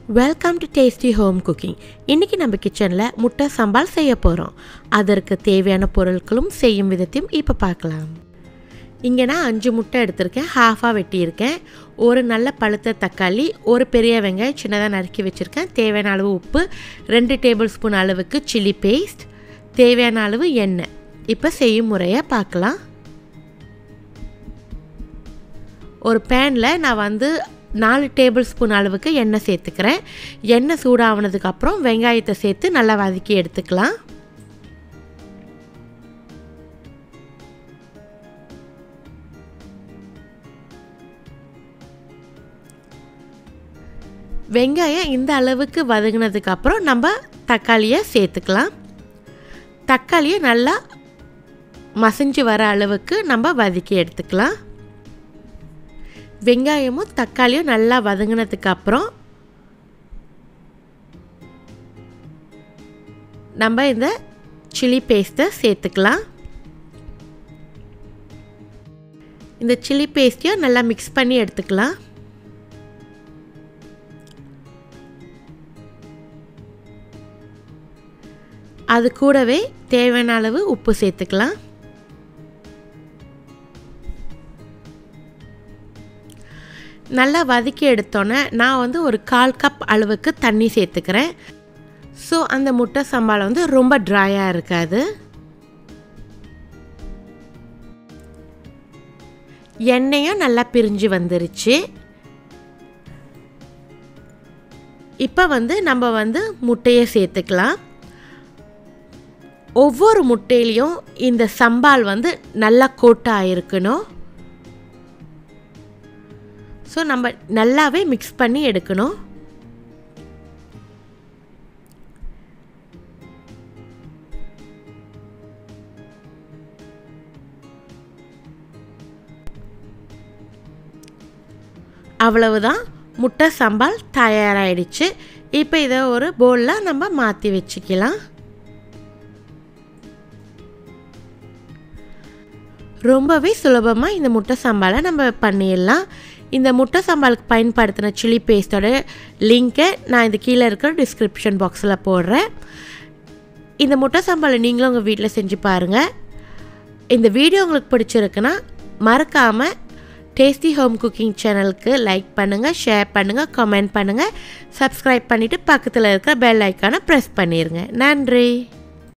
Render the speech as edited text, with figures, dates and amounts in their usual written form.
Welcome to tasty home cooking. இன்றைக்கி நம்ம கிச்சனில் முட்டை சம்பால் செய்ய போகிறோம். அதற்கு தேவையான பொருட்களும் செய்யும் விதத்தையும் இப்போ பார்க்கலாம். இங்கே நான் 5 முட்டை எடுத்திருக்கேன், ஹாஃபாக வெட்டியிருக்கேன். ஒரு நல்ல பழுத்த தக்காளி, ஒரு பெரிய வெங்காயம் சின்னதாக நறுக்கி வச்சுருக்கேன், தேவையான அளவு உப்பு, 2 டேபிள் ஸ்பூன் அளவுக்கு சில்லி பேஸ்ட், தேவையான அளவு எண்ணெய். இப்போ செய்யும் முறையை பார்க்கலாம். ஒரு பேனில் நான் 4 டேபிள் ஸ்பூன் அளவுக்கு எண்ணெய் சேர்த்துக்கிறேன். எண்ணெய் சூடானதுக்கப்புறம் வெங்காயத்தை சேர்த்து நல்லா வதக்கி எடுத்துக்கலாம். வெங்காயம் இந்த அளவுக்கு வதங்கினதுக்கப்புறம் நம்ம தக்காளியை சேர்த்துக்கலாம். தக்காளியை நல்லா மசிஞ்சு வர அளவுக்கு நம்ம வதக்கி எடுத்துக்கலாம். வெங்காயமும் தக்காளியும் நல்லா வதங்கினதுக்கு அப்புறம் நம்ம இந்த சில்லி பேஸ்ட்டை சேர்த்துக்கலாம். இந்த சில்லி பேஸ்ட்டையும் நல்லா மிக்ஸ் பண்ணி எடுத்துக்கலாம். அது கூடவே தேவையான அளவு உப்பு சேர்த்துக்கலாம். நல்லா வதக்கி எடுத்தோன்னே நான் ஒரு 1/4 கப் அளவுக்கு தண்ணி சேர்த்துக்கிறேன். ஸோ அந்த முட்டை சம்பால் ரொம்ப ட்ரையாக இருக்காது. எண்ணெயும் நல்லா பிரிஞ்சு வந்துருச்சு. இப்போ நம்ம முட்டையை சேர்த்துக்கலாம். ஒவ்வொரு முட்டையிலையும் இந்த சம்பால் நல்லா கோட்டாக இருக்கணும். ஸோ நம்ம நல்லாவே மிக்ஸ் பண்ணி எடுக்கணும். அவ்வளவுதான், முட்டை சம்பால் தயாராகிடுச்சு. இப்போ இதை ஒரு பவுலில் நம்ம மாற்றி வச்சுக்கலாம். ரொம்பவே சுலபமாக இந்த முட்டை சம்பாலை நம்ம பண்ணிடலாம். இந்த முட்டை சம்பாலுக்கு பயன்படுத்தின சில்லி பேஸ்ட்டோட லிங்க்கை நான் இந்த கீழே இருக்கிற டிஸ்கிரிப்ஷன் பாக்ஸில் போடுறேன். இந்த முட்டை சம்பாலை நீங்களும் உங்கள் வீட்டில் செஞ்சு பாருங்கள். இந்த வீடியோ உங்களுக்கு பிடிச்சிருக்குன்னா மறக்காமல் டேஸ்டி ஹோம் குக்கிங் சேனலுக்கு லைக் பண்ணுங்கள், ஷேர் பண்ணுங்கள், கமெண்ட் பண்ணுங்கள், சப்ஸ்கிரைப் பண்ணிவிட்டு பக்கத்தில் இருக்கிற பெல் ஐக்கானை ப்ரெஸ் பண்ணிடுங்க. நன்றி.